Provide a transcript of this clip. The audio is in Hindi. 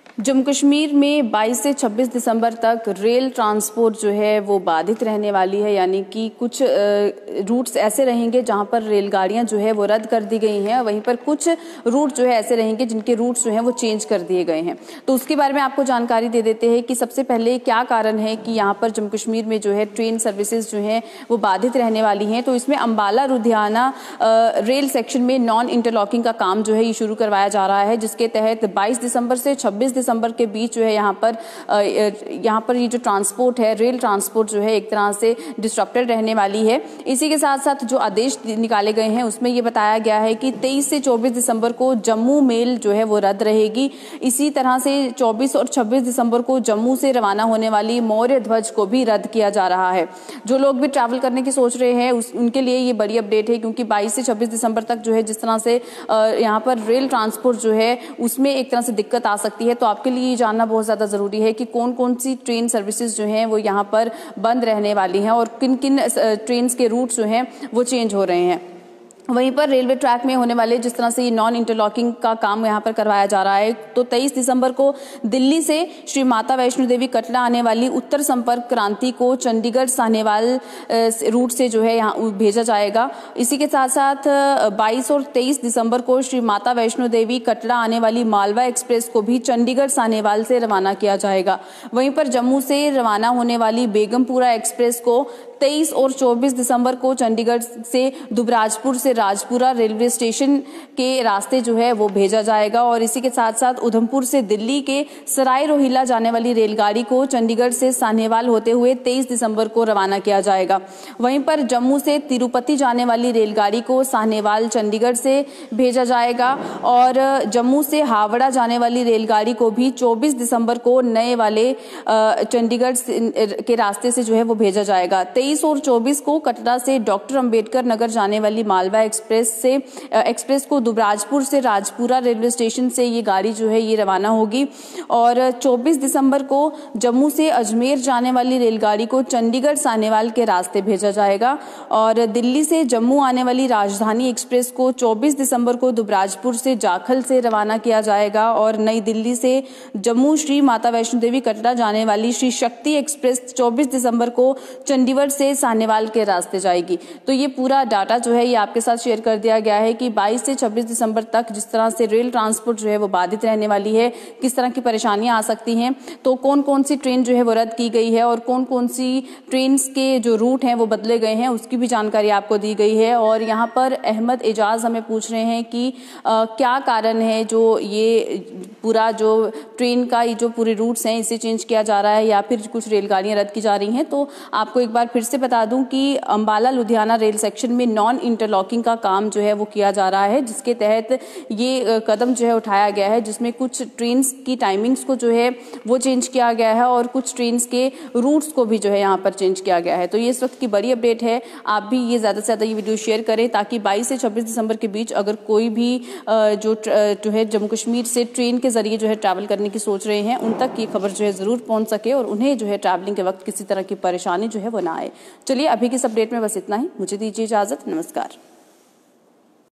जम्मू कश्मीर में 22 से 26 दिसंबर तक रेल ट्रांसपोर्ट जो है वो बाधित रहने वाली है, यानी कि कुछ रूट्स ऐसे रहेंगे जहां पर रेलगाड़ियां जो है वो रद्द कर दी गई हैं। वहीं पर कुछ रूट जो है ऐसे रहेंगे जिनके रूट्स जो हैं वो चेंज कर दिए गए हैं। तो उसके बारे में आपको जानकारी दे देते हैं कि सबसे पहले क्या कारण है कि यहाँ पर जम्मू कश्मीर में जो है ट्रेन सर्विसेज जो है वो बाधित रहने वाली हैं। तो इसमें अम्बाला लुधियाना रेल सेक्शन में नॉन इंटरलॉकिंग का काम जो है ये शुरू करवाया जा रहा है, जिसके तहत 22 दिसंबर से 26 दिसंबर के बीच जो है यहाँ पर ये जो ट्रांसपोर्ट है, रेल ट्रांसपोर्ट जो है एक तरह से डिस्ट्रप्टेड रहने वाली है। इसी के साथ साथ जो आदेश निकाले गए हैं उसमें ये बताया गया है कि 23 से 24 दिसंबर को जम्मू मेल जो है वो रद्द रहेगी। इसी तरह से 24 और 26 दिसंबर को जम्मू से रवाना होने वाली मौर्य ध्वज को भी रद्द किया जा रहा है। जो लोग भी ट्रैवल करने की सोच रहे हैं उनके लिए ये बड़ी अपडेट है, क्योंकि 22 से 26 दिसंबर तक जो है जिस तरह से यहाँ पर रेल ट्रांसपोर्ट जो है उसमें एक तरह से दिक्कत आ सकती है। तो आपके लिए ये जानना बहुत ज़्यादा ज़रूरी है कि कौन कौन सी ट्रेन सर्विसेज जो हैं वो यहाँ पर बंद रहने वाली हैं और किन किन ट्रेन के रूट्स जो हैं वो चेंज हो रहे हैं। वहीं पर रेलवे ट्रैक में होने वाले जिस तरह से ये नॉन इंटरलॉकिंग का काम यहाँ पर करवाया जा रहा है, तो 23 दिसंबर को दिल्ली से श्री माता वैष्णो देवी कटरा आने वाली उत्तर संपर्क क्रांति को चंडीगढ़ साहनेवाल रूट से जो है यहाँ भेजा जाएगा। इसी के साथ साथ 22 और 23 दिसंबर को श्री माता वैष्णो देवी कटरा आने वाली मालवा एक्सप्रेस को भी चंडीगढ़ साहनेवाल से रवाना किया जाएगा। वहीं पर जम्मू से रवाना होने वाली बेगमपुरा एक्सप्रेस को 23 और 24 दिसंबर को चंडीगढ़ से दुबराजपुर से राजपुरा रेलवे स्टेशन के रास्ते जो है वो भेजा जाएगा। और इसी के साथ साथ उधमपुर से दिल्ली के सराय रोहिल्ला जाने वाली रेलगाड़ी को चंडीगढ़ से साहनेवाल होते हुए 23 दिसंबर को रवाना किया जाएगा। वहीं पर जम्मू से तिरुपति जाने वाली रेलगाड़ी को साहनेवाल चंडीगढ़ से भेजा जाएगा और जम्मू से हावड़ा जाने वाली रेलगाड़ी को भी 24 दिसंबर को नए वाले चंडीगढ़ के रास्ते से जो है वो भेजा जाएगा। 23 और 24 को कटरा से डॉक्टर अंबेडकर नगर जाने वाली मालवा एक्सप्रेस को दुबराजपुर से राजपुरा रेलवे स्टेशन से ये गाड़ी जो है ये रवाना होगी। और 24 दिसंबर को जम्मू से अजमेर जाने वाली रेलगाड़ी को चंडीगढ़ साहनेवाल के रास्ते भेजा जाएगा। और दिल्ली से जम्मू आने वाली राजधानी एक्सप्रेस को 24 दिसंबर को दुबराजपुर से जाखल से रवाना किया जाएगा। और नई दिल्ली से जम्मू श्री माता वैष्णो देवी कटरा जाने वाली श्री शक्ति एक्सप्रेस 24 दिसंबर को चंडीगढ़ से साहनेवाल के रास्ते जाएगी। तो ये पूरा डाटा जो है ये आपके साथ शेयर कर दिया गया है कि 22 से 26 दिसंबर तक जिस तरह से रेल ट्रांसपोर्ट जो है वो बाधित रहने वाली है, किस तरह की परेशानियां आ सकती हैं, तो कौन कौन सी ट्रेन जो है वो रद्द की गई है और कौन कौन सी ट्रेन के जो रूट हैं वो बदले गए हैं उसकी भी जानकारी आपको दी गई है। और यहाँ पर अहमद एजाज हमें पूछ रहे हैं कि क्या कारण है जो ये पूरा जो ट्रेन का ये जो पूरे रूट्स हैं इसे चेंज किया जा रहा है या फिर कुछ रेलगाड़ियां रद्द की जा रही हैं। तो आपको एक बार फिर से बता दूं कि अम्बाला लुधियाना रेल सेक्शन में नॉन इंटरलॉकिंग का काम जो है वो किया जा रहा है, जिसके तहत ये कदम जो है उठाया गया है, जिसमें कुछ ट्रेन्स की टाइमिंग्स को जो है वो चेंज किया गया है और कुछ ट्रेन्स के रूट्स को भी जो है यहाँ पर चेंज किया गया है। तो ये इस वक्त की बड़ी अपडेट है। आप भी ये ज़्यादा से ज़्यादा ये वीडियो शेयर करें ताकि 22 से 26 दिसंबर के बीच अगर कोई भी जो है जम्मू कश्मीर से ट्रेन के जरिए जो है ट्रैवल करने की सोच रहे हैं उन तक ये खबर जो है ज़रूर पहुँच सके और उन्हें जो है ट्रैवलिंग के वक्त किसी तरह की परेशानी जो है वो ना आए। चलिए अभी की इस अपडेट में बस इतना ही। मुझे दीजिए इजाजत। नमस्कार।